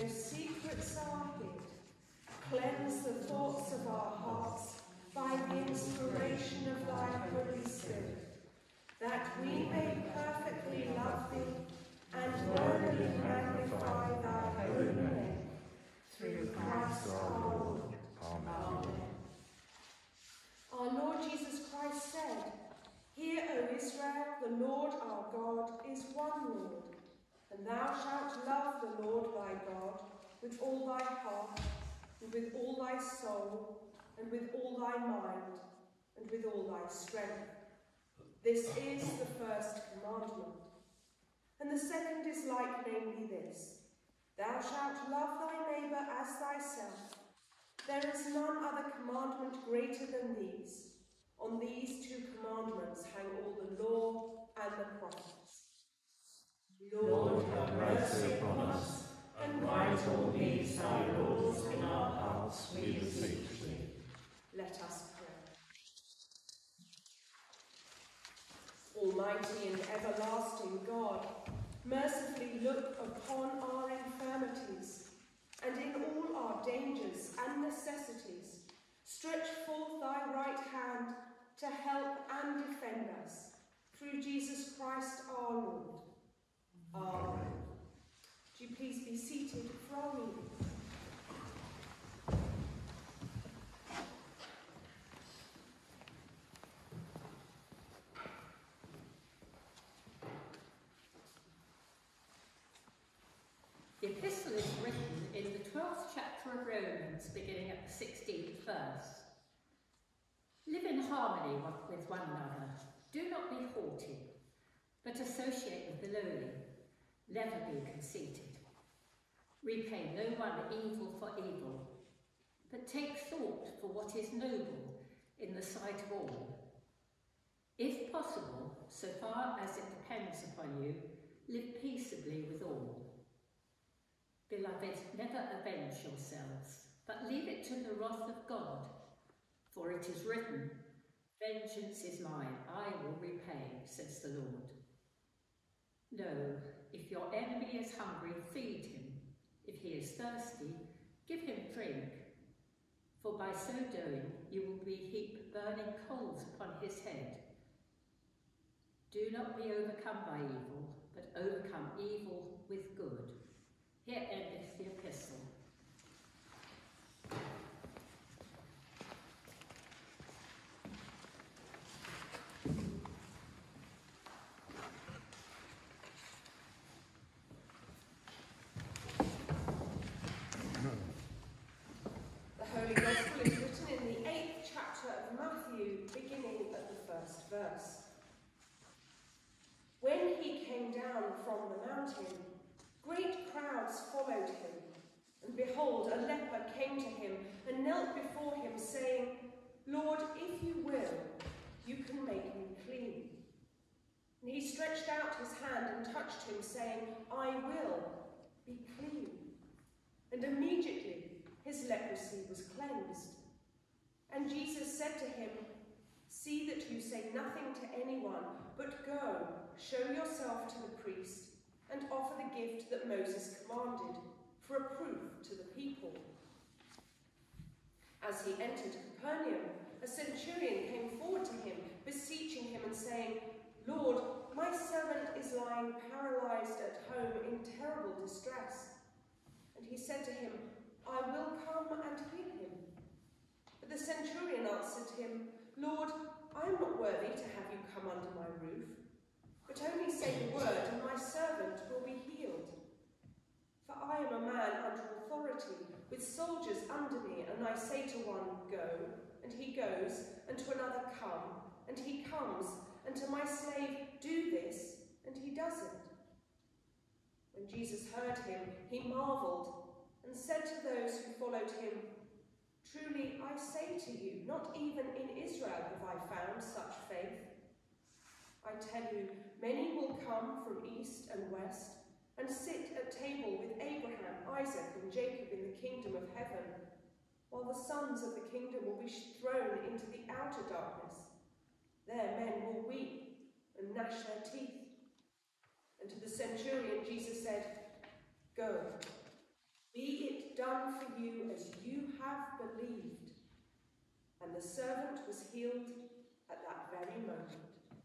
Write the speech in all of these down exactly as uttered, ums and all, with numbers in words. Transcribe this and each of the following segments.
no secrets are hid. Cleanse the thoughts of our hearts by the inspiration of thy Holy Spirit, that we may perfectly love thee and worthily magnify thy holy name. Through Christ our Lord. Amen. Amen. Our Lord Jesus Christ said, "Hear, O Israel, the Lord our God is one Lord, and thou shalt love the Lord thy God with all thy heart, and with all thy soul, and with all thy mind, and with all thy strength. This is the first commandment. And the second is like, namely this, thou shalt love thy neighbour as thyself. There is none other commandment greater than these. On these two commandments hang all the law and the prophets." Lord, have mercy upon us, and write all these thy laws in our hearts, we beseech thee. Let us pray. Almighty and everlasting God, mercifully look upon our infirmities, and in all our dangers and necessities, stretch forth thy right hand to help and defend us, through Jesus Christ our Lord. Amen. Do you please be seated for our reading? The epistle is written in the twelfth chapter of Romans, beginning at the sixteenth verse. Live in harmony with one another. Do not be haughty, but associate with the lowly. Never be conceited. Repay no one evil for evil, but take thought for what is noble in the sight of all. If possible, so far as it depends upon you, live peaceably with all. Beloved, never avenge yourselves, but leave it to the wrath of God. For it is written, "Vengeance is mine, I will repay," says the Lord. No, if your enemy is hungry, feed him. If he is thirsty, give him drink. For by so doing, you will be heap burning coals upon his head. Do not be overcome by evil, but overcome evil with good. Here endeth the epistle. The Holy Gospel is written in the eighth chapter of Matthew, beginning at the first verse. When he came down from the mountain, great crowds followed him, and behold, a leper came to him and knelt before him, saying, "Lord, if you will, you can make me clean." And he stretched out his hand and touched him, saying, "I will, be clean." And immediately his leprosy was cleansed. And Jesus said to him, "See that you say nothing to anyone, but go, show yourself to the priest, and offer the gift that Moses commanded, for a proof to the people." As he entered Capernaum, a centurion came forward to him, beseeching him and saying, "Lord, my servant is lying paralyzed at home in terrible distress." And he said to him, "I will come and heal him." But the centurion answered him, "Lord, I am not worthy to have you come under my roof, but only say the word, and my servant will be healed. For I am a man under authority, with soldiers under me, and I say to one, 'Go,' and he goes, and to another, 'Come,' and he comes, and to my slave, 'Do this,' and he does it." When Jesus heard him, he marvelled, and said to those who followed him, "Truly I say to you, not even in Israel have I found such faith. I tell you, many will come from east and west, and sit at table with Abraham, Isaac, and Jacob in the kingdom of heaven, while the sons of the kingdom will be thrown into the outer darkness. There men will weep and gnash their teeth." And to the centurion Jesus said, "Go, be for you as you have believed." And the servant was healed at that very moment.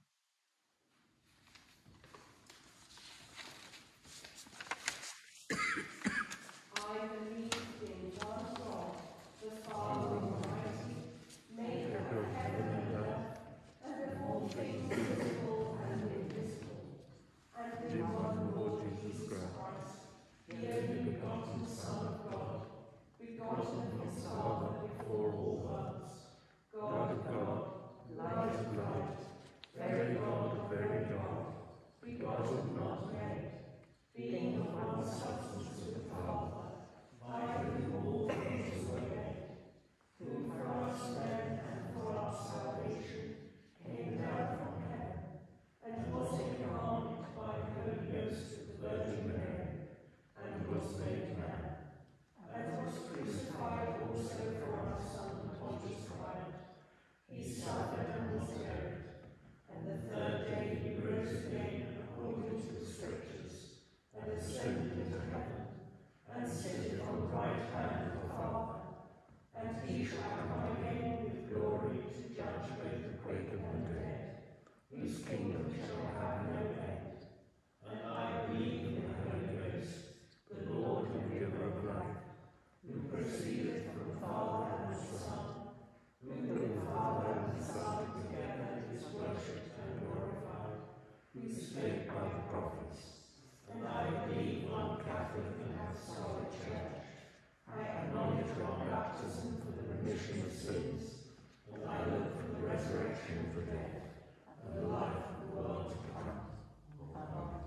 I believe in one God, the Father Almighty, maker of heaven and earth, and of all things visible and invisible, and in one Lord Jesus Christ, the only begotten Son of God, begotten of his Father before all worlds, God of God, light of light, very God of very God, begotten not made, being of one substance with the Father, by whom all things were made, who for us men and for our salvation came down from heaven, and was incarnate by the Holy Ghost of the Virgin Mary, and was made man, and was crucified also for our Son Pontius Pilate. He suffered and was buried, and the third day he rose again according to the Scriptures, and ascended into heaven, and sitteth on the right hand of the Father. And he shall come again with glory to judge both the quick and the dead, whose kingdom shall have no end. And I believe in the Holy Ghost, the Lord and giver of life, who proceedeth from the Father and the Son, whom the Father and the Son together is worshipped and glorified, who spake by the prophets. And I believe one Catholic and Apostolic Church. I acknowledge one baptism for the remission of sins, and I look for the resurrection of the dead and the life of the world to come. Amen.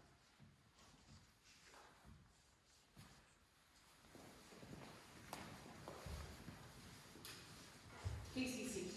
Please be seated.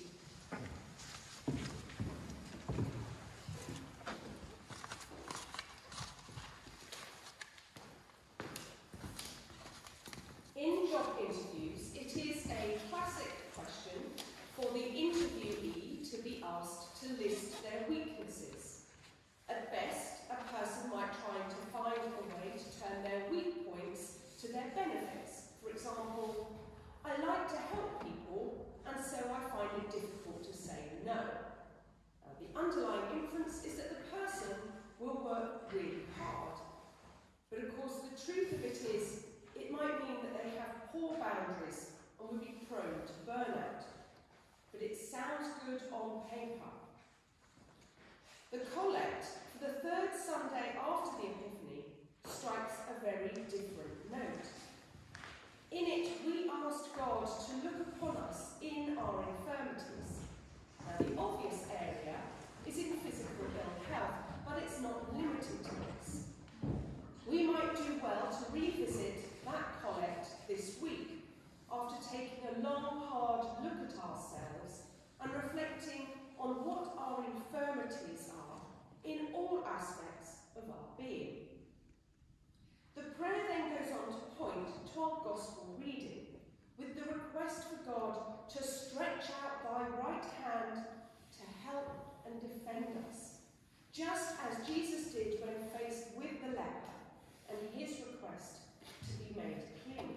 In job interviews, it is a classic question for the interviewee to be asked to list their weaknesses. At best, a person might try to find a way to turn their weak points to their benefits. For example, "I like to help people, and so I find it difficult to say no." Now, the underlying inference is that the person will work really hard. But of course, the truth of it is, it might mean that they have poor boundaries and would be prone to burnout. But it sounds good on paper. The collect for the third Sunday after the Epiphany strikes a very different note. In it, we asked God to look upon us in our infirmities. Now, the obvious area is in physical ill health, but it's not limited to this. We might do well to revisit that collect this week, after taking a long, hard look at ourselves and reflecting on what our infirmities are in all aspects of our being. The prayer then goes on to point to our Gospel reading, with the request for God to stretch out thy right hand to help and defend us, just as Jesus did when faced with the leper, and his request to be made clean.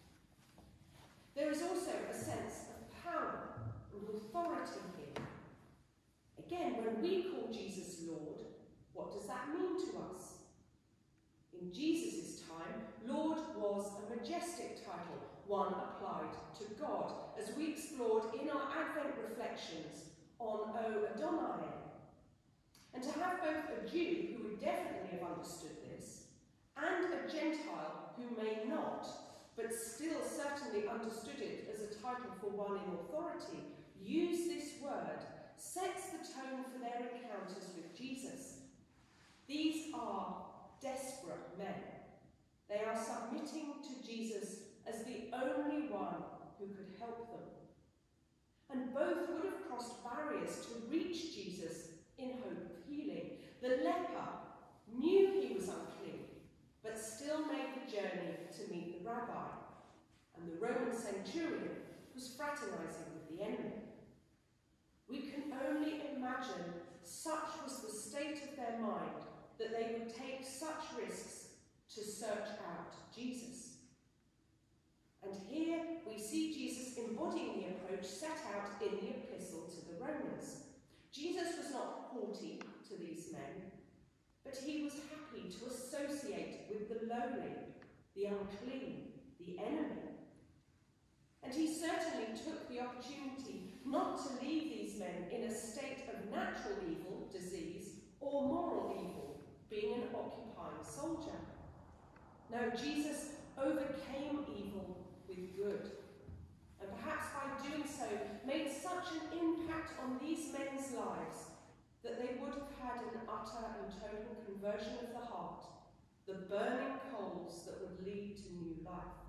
There is also a sense of power and authority here. Again, when we call Jesus Lord, what does that mean to us? In Jesus' time, Lord was a majestic title, one applied to God, as we explored in our Advent reflections on O Adonai. And to have both a Jew who would definitely have understood this, and a Gentile who may not, but still certainly understood it as a title for one in authority, use this word, sets the tone for their encounters with Jesus. These are desperate men. They are submitting to Jesus as the only one who could help them. And both would have crossed barriers to reach Jesus in hope of healing. The leper knew he was unclean, but still made the journey to meet the rabbi. And the Roman centurion was fraternizing with the enemy. We can only imagine such was the state of their mind that they would take such risks to search out Jesus. language set out in the epistle to the Romans. Jesus was not haughty to these men, but he was happy to associate with the lowly, the unclean, the enemy. And he certainly took the opportunity not to leave these men in a state of natural evil, disease, or moral evil, being an occupying soldier. No, Jesus overcame evil with good, and perhaps by doing so made such an impact on these men's lives that they would have had an utter and total conversion of the heart, the burning coals that would lead to new life.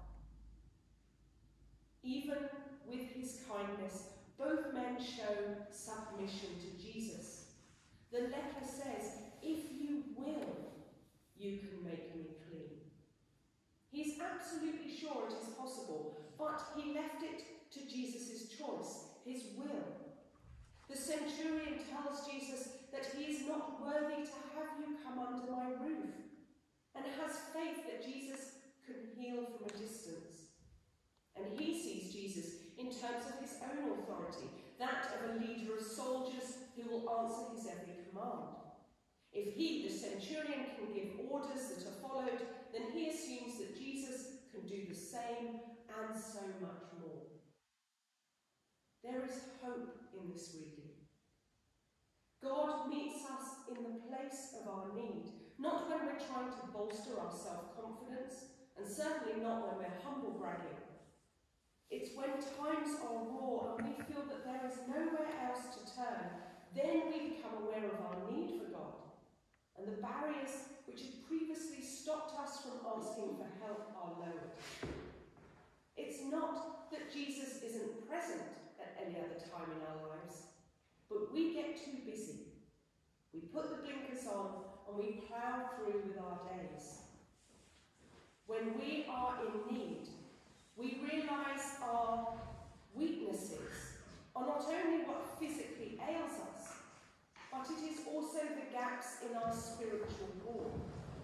Even with his kindness, both men show submission to Jesus. The leper says, "If you will, you can make me clean." He's absolutely sure it is possible, but he left it to Jesus' choice, his will. The centurion tells Jesus that he is not worthy to have you come under my roof, and has faith that Jesus can heal from a distance. And he sees Jesus in terms of his own authority, that of a leader of soldiers who will answer his every command. If he, the centurion, can give orders that are followed, then he assumes that Jesus can do the same and so much more. There is hope in this reading. God meets us in the place of our need, not when we're trying to bolster our self-confidence, and certainly not when we're humble bragging. It's when times are raw and we feel that there is nowhere else to turn, then we become aware of our need for God, and the barriers which had previously stopped us from asking for help are lowered. It's not that Jesus isn't present at any other time in our lives, but we get too busy. We put the blinkers on and we plough through with our days. When we are in need, we realise our weaknesses are not only what physically ails us, but it is also the gaps in our spiritual wall.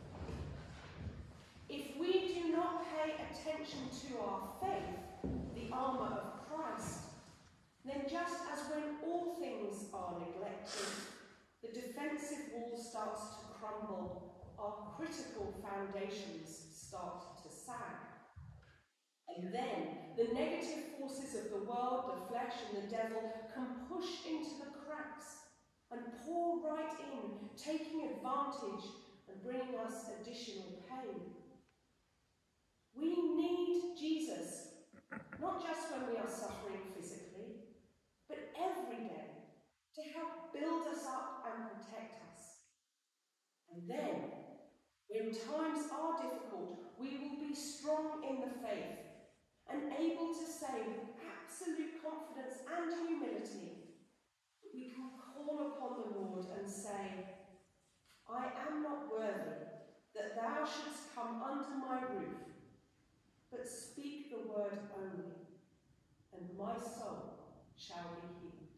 If we do not pay attention to our faith, the armour of Christ, then just as when all things are neglected, the defensive wall starts to crumble, our critical foundations start to sag. And then the negative forces of the world, the flesh and the devil can push into the cracks and pour right in, taking advantage and bringing us additional pain. We need Jesus, not just when we are suffering physically, but every day, to help build us up and protect us. And then, when times are difficult, we will be strong in the faith and able to say with absolute confidence and humility, we can call upon the Lord and say, "I am not worthy that thou shouldst come under my roof, but speak the word only, and my soul shall be healed."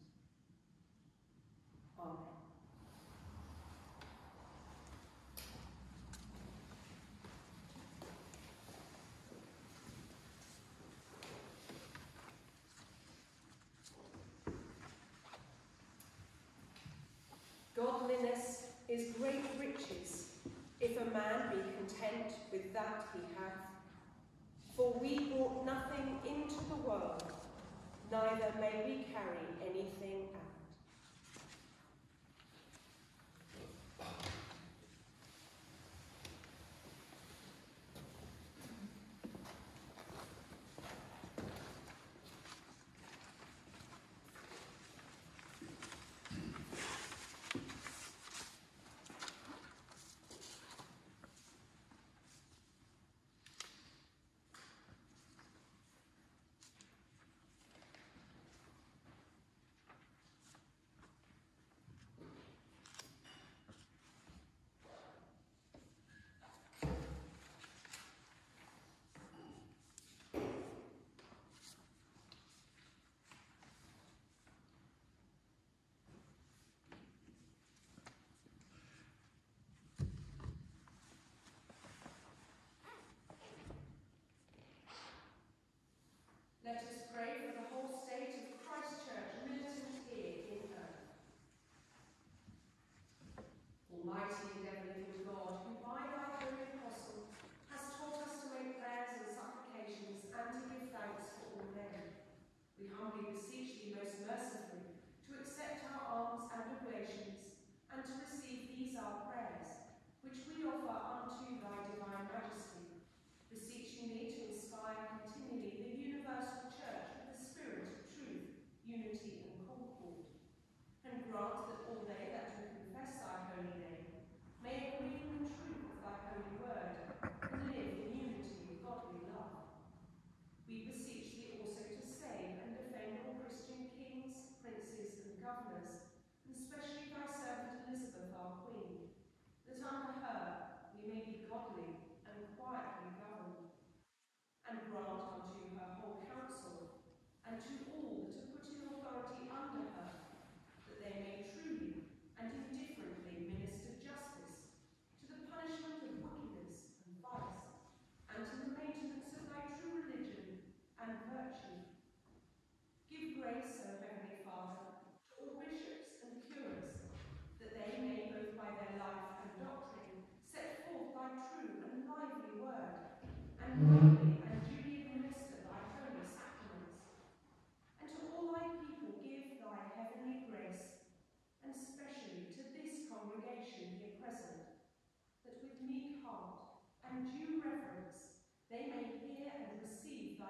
Amen. Godliness is great riches, if a man be content with that he hath. For we brought nothing into the world, neither may we carry anything out.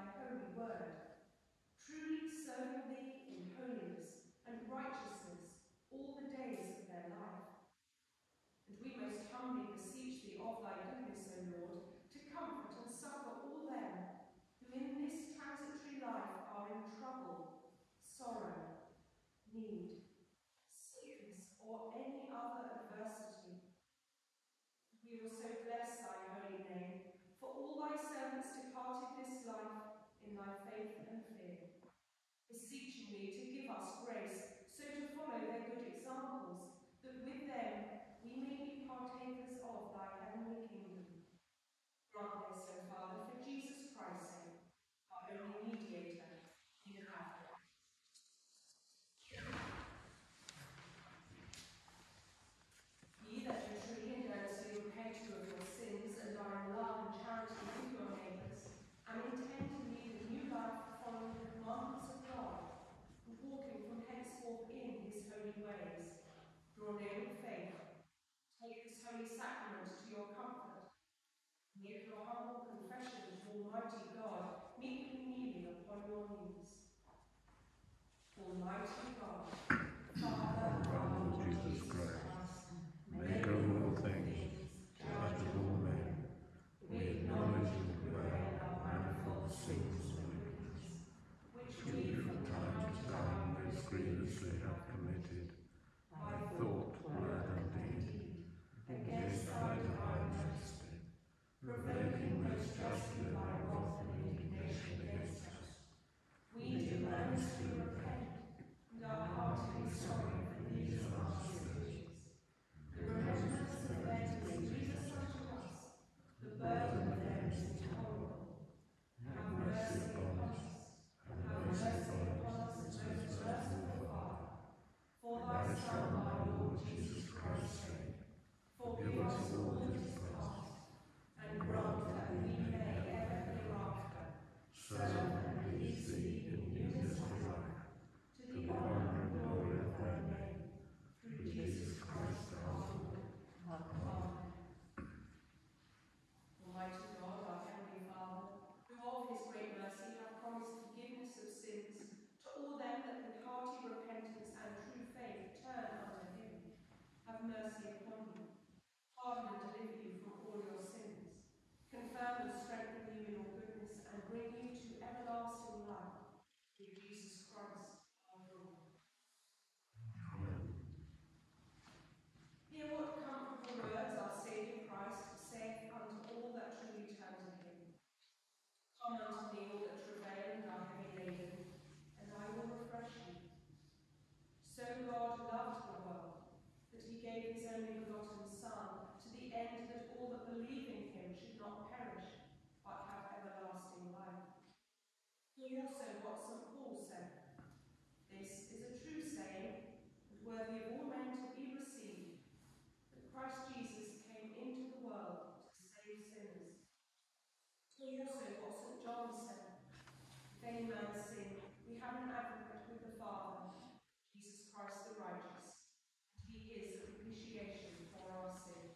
thy holy word. Truly serve thee in holiness and righteousness all the days of their life. And we most humbly beseech thee of thy goodness, O Lord, to comfort and succour all them who in this transitory life are in trouble, sorrow, need, sickness, or any other adversity. We also bless thy holy name for all thy servants departed this life in thy faith and fear, beseeching thee to give us grace so to follow their good examples, that with them we may be partakers of thy heavenly kingdom. Grant this, O Father, for Jesus Christ's sake, our only mediator in the Catholic. Ye that do truly and earnestly repent you of your sins and are in love and charity with your neighbours, and intend to lead a new life following the commandments of God, and walking from henceforth in his holy ways, draw near with faith, take this holy sacrament to your comfort, and with your humble confession to Almighty God, meekly kneeling upon your knees. Almighty God, Father, Father Jesus Christ, maker of all things, judge of all men, we acknowledge and bewail our manifold sins and wickedness, which we from time to time most grievously have committed, by thought, word, and deed, against thy divine majesty, provoking most justly thy wrath and indignation against us. We do earnestly repent, and are heartily sorry for these and our sins, the remembrance of them is grievous unto us, the burden of them is intolerable. Have mercy upon us, have mercy upon us, most merciful Father, for thy Son, our Lord Jesus Christ's sake. Forgive us all that is past, and grant that we may ever hereafter serve and please thee in newness of life, to the honour and glory of thy name, through Jesus Christ our Lord. Amen. Almighty God, our Heavenly Father, who of his great mercy hath promised forgiveness of sins to all them that with hearty repentance and true faith turn unto him, have mercy upon you, pardon and deliver you from all your sins, confirm and strengthen you in all goodness, and bring you to everlasting life, through Jesus Christ our Lord. Hear what comfortable words our Saviour Christ saith unto all that truly turn to him. Come unto me, all that travail and are heavy laden, and I will refresh you. So God loved the world, that he gave his only begotten Son, to the end that all that believe in him should not perish, but have everlasting life. Hear also what Saint Paul said. This is a true saying, and worthy of all men to be received, that Christ Jesus came into the world to save sinners. Hear also what Saint John said. If any man sin, we have an advocate with the Father, Jesus Christ the righteous, and he is the propitiation for our sins.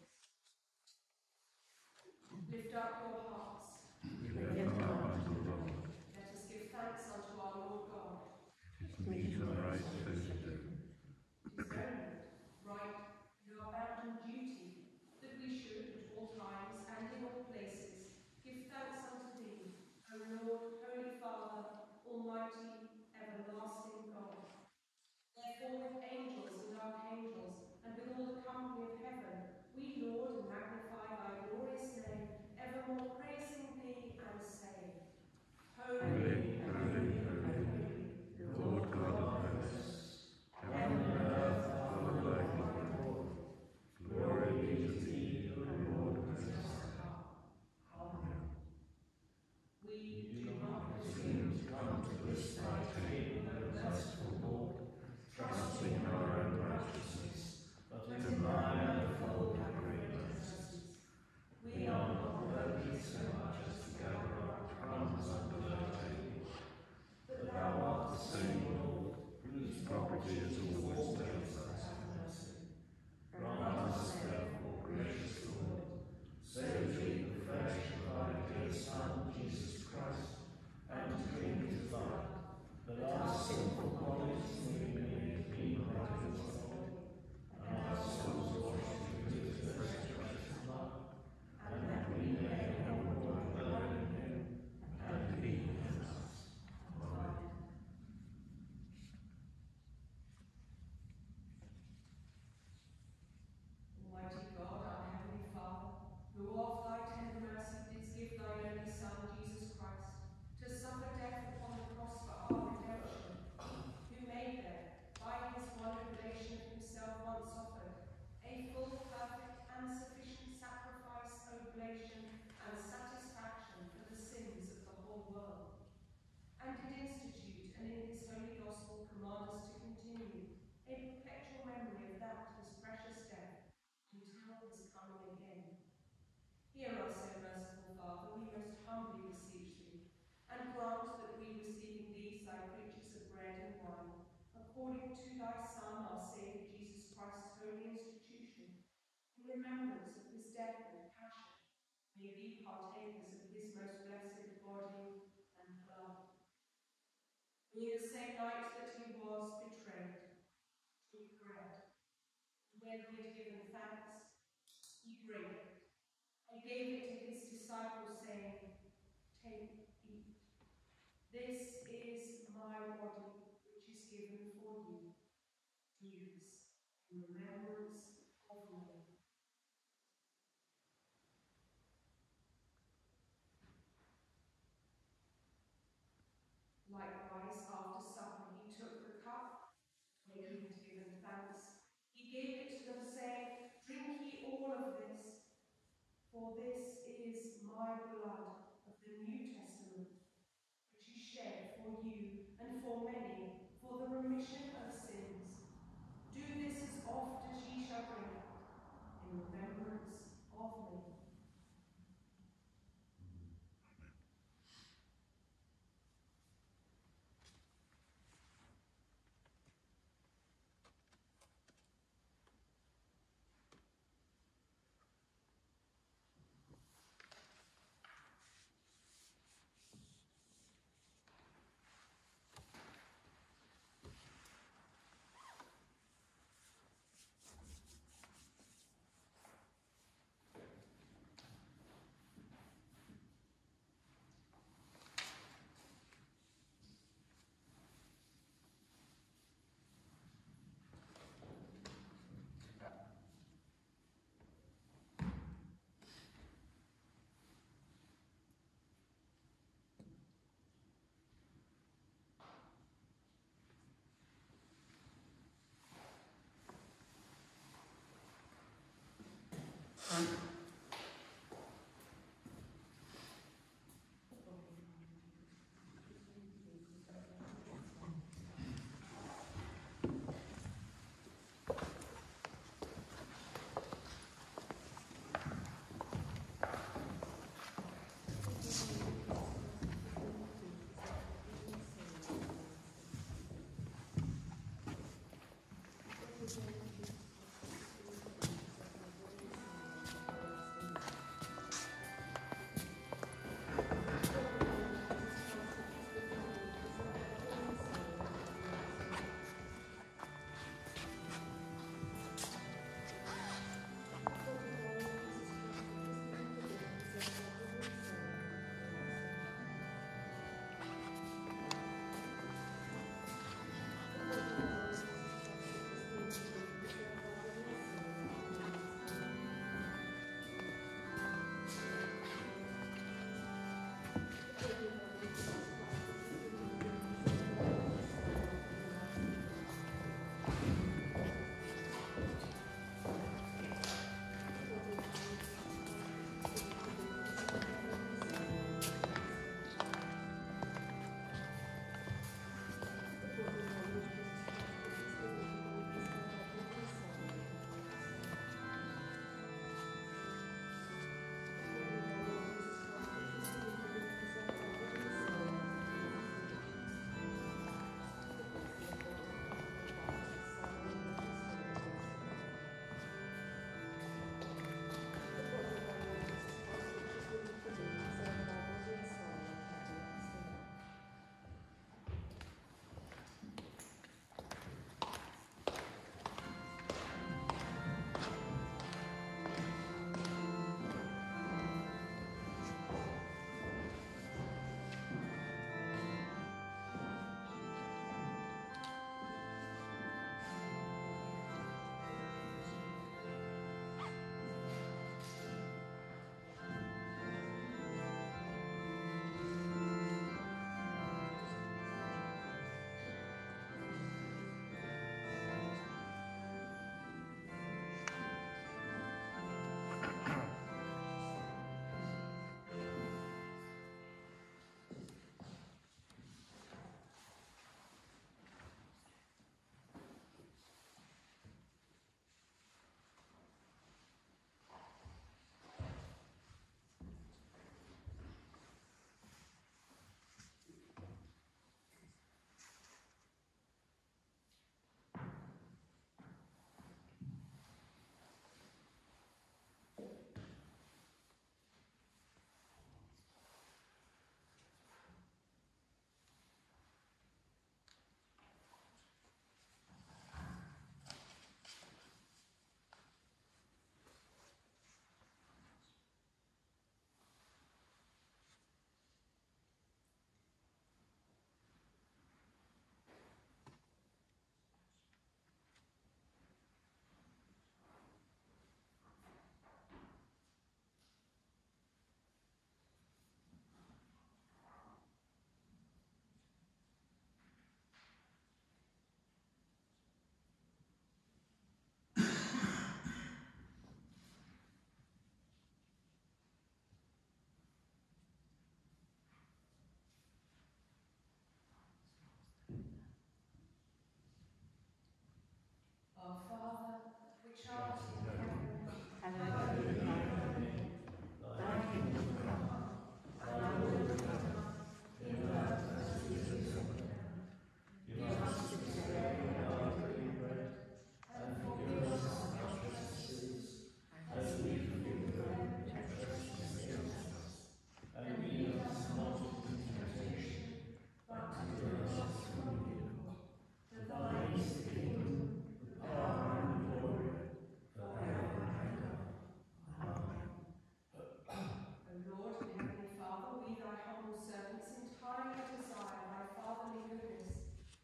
Lift up your hearts. Lift up unto the Lord. Let us give thanks unto our Lord God. It is meet and right so to do. It is only right and our bounden duty that we should at all times and in all places give thanks unto thee, O Lord, Holy Father, Almighty, everlasting God. Therefore with angels and archangels, and with all the company of heaven, we laud and magnify thy glorious name, evermore remembrance of his death and passion, may be partakers of his most blessed body and blood. In the same night that he was betrayed, took bread, and when he had given thanks, he brake it, and gave it to his disciples, saying, "Take, eat. This is my body, which is given for you. Do this in remembrance of me." Likewise, after supper, he took the cup, when he had given thanks. He gave it to them, saying, "Drink ye all of this, for this is my blood of the New Testament, which is shed for you and for many for the remission of sins. Do this as oft as ye shall drink it, in remembrance of me."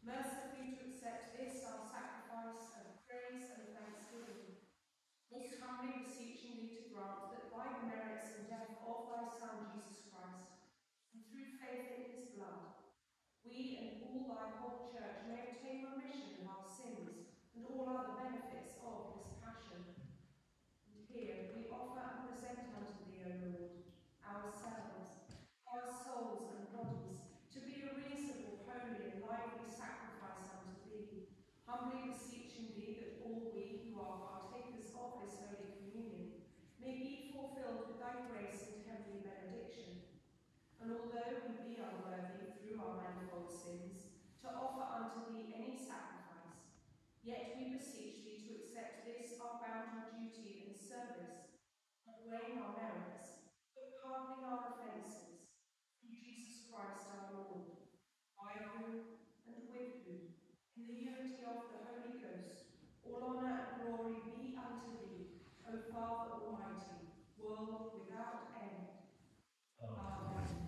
mercifully to accept this our sacrifice of praise and thanksgiving. Most humbly beseeching thee to grant that by the merits and death of thy Son Jesus Christ, and through faith in his blood, we and all thy whole church may obtain remission of our sins and all other benefits of his passion. And here we offer and present unto thee, O Lord, ourselves, our souls and bodies, to be a reasonable, holy and lively sacrifice unto thee, humbly beseeching thee that all we who are partakers of this holy communion may be fulfilled with thy grace and heavenly benediction. And although we be unworthy through our manifold sins to offer unto thee any sacrifice, yet we beseech thee to accept this our bounden duty and service, not weighing our merits, but pardoning our offences, through Jesus Christ our Lord, by whom and with whom, in the unity of the Holy Ghost, all honour and glory be unto thee, O Father Almighty, world without end. Amen.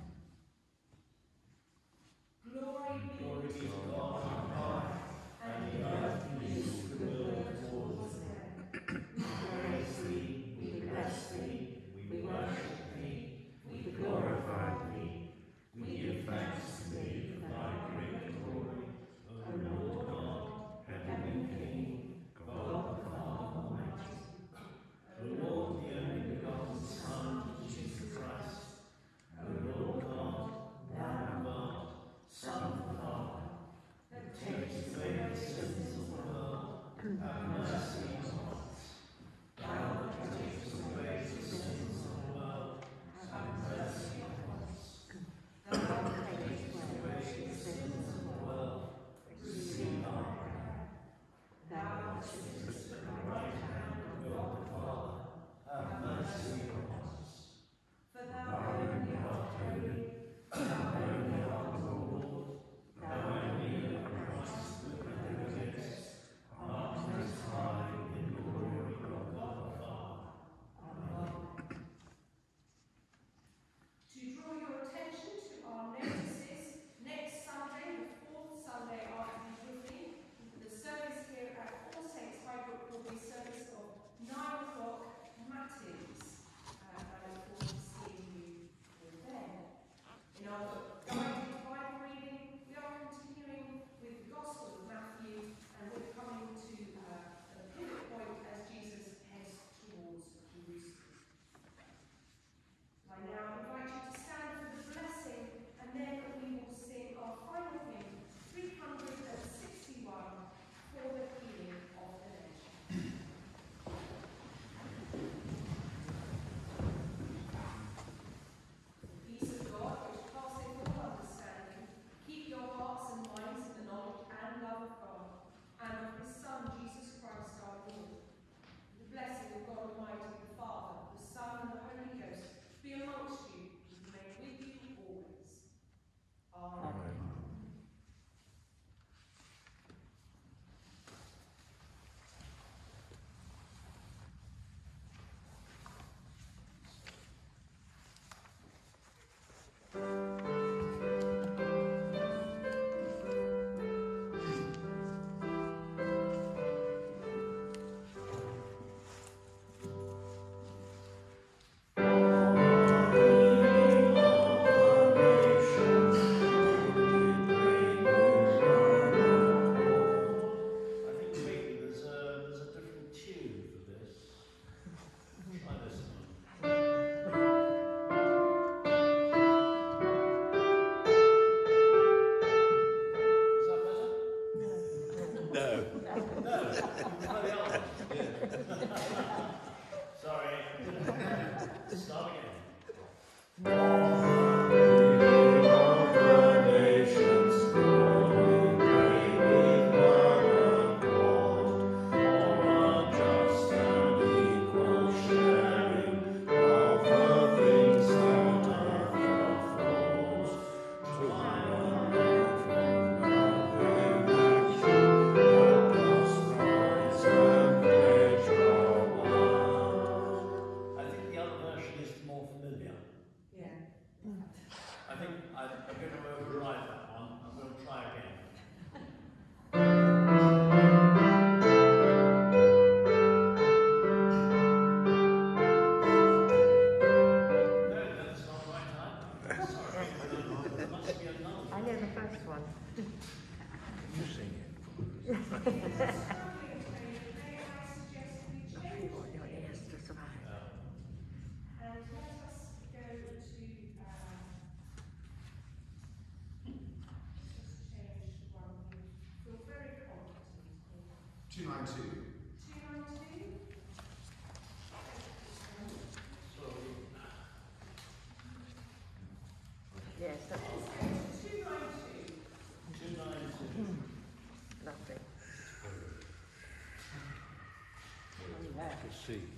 Glory be Glory to to God God on high, and in earth peace goodwill towards men. We praise thee, we bless thee, we worship thee, we glorify thee, we give thanks to thee for thy great glory, O Lord God, heavenly King, God the Father Almighty, O Lord, the only begotten Son, Jesus Christ, O Lord God, Lamb of God, Son of the Father, that takest away the sins of the world, have mercy on us. Thou that takest away the sins of the world, have mercy on us. Thou that takest away the sins of the world, receive our prayer. Thou that sittest at the right hand of God the Father, have mercy on us. For thou only art holy, thou only art the Lord, thou only, O Christ, with the Holy Ghost, art most high in the glory of God the Father. Amen. To draw your attention to our notices, next Sunday, the fourth Sunday after the Epiphany, the service here at All Saints Highbrook will be a service of nine o'clock matins. Uh, I look forward to seeing you all then. In our guided Bible reading, we are continuing with the Gospel of Matthew, and we're coming to uh, a pivot point as Jesus heads towards Jerusalem. I now invite you to stand for the blessing, and then we will sing our final hymn, three hundred sixty-one, for the healing of the nation. The peace of God, which passeth all understanding, keep your hearts and minds in the knowledge and love of God, and of his Son, Jesus Christ our Lord. The blessing of God Almighty, the Father, the Son, and the Holy Ghost be amongst you, and remain with you always. Amen. Amen. I think I'm going to override that one. I'm going to try again. next one. You sing it. Yes, just about. And let us go to, uh, just change to one we feel very confident in. two ninety-two. two ninety-two? Yes, that's two ninety-two. lovely. To see.